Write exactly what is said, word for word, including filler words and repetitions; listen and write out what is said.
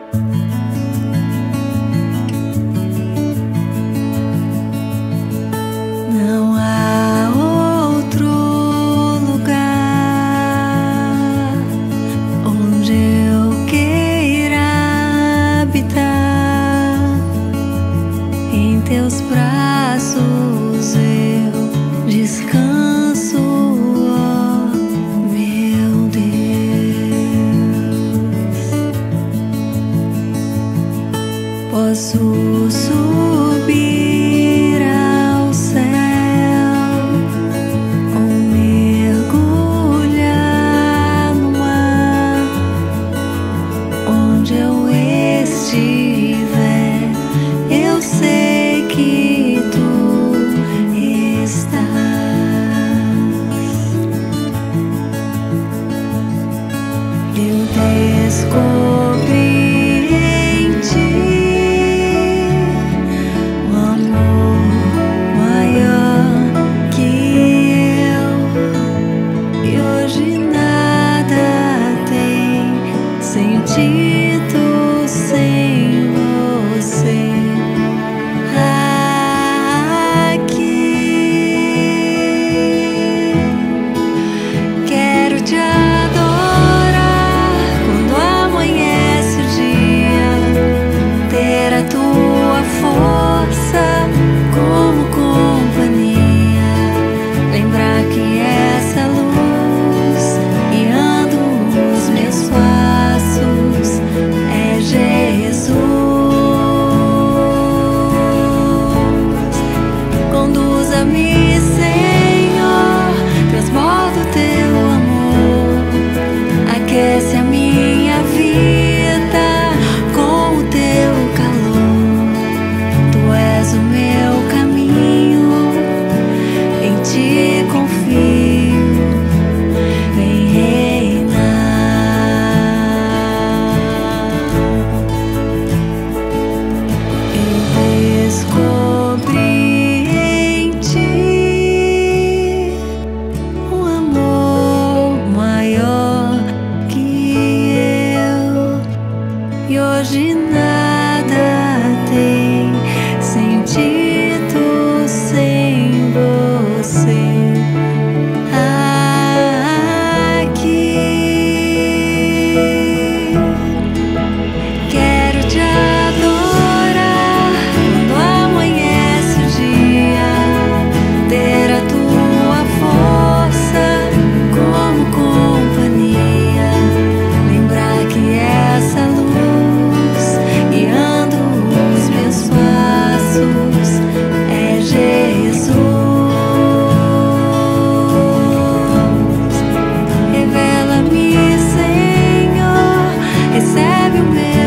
Não há outro lugar onde eu queira habitar. Em teus braços eu descanso, ó meu Deus. Posso subir ao céu ou mergulhar no mar. Onde eu estiver, eu sei que tu estás. Eu descobri em ti um amor maior que eu, e hoje nada tem sentido sem você aqui. Quero te adorar quando amanhece o dia, ter a tua força como companhia, lembrar que essa luz guiando os meus passos é Jesus. Conduza-me, Senhor, transborda o teu amor, aquece a minha vida com o teu calor. Tu és o meu caminho, em ti confio, vem reinar. Eu descobri em ti um amor maior que eu, e hoje nada tem sentido sem você aqui. Quero te adorar quando amanhece o dia, ter a tua força como companhia, lembrar que essa luz guiando os meus passos é Jesus. Revela-me, Senhor, recebe o meu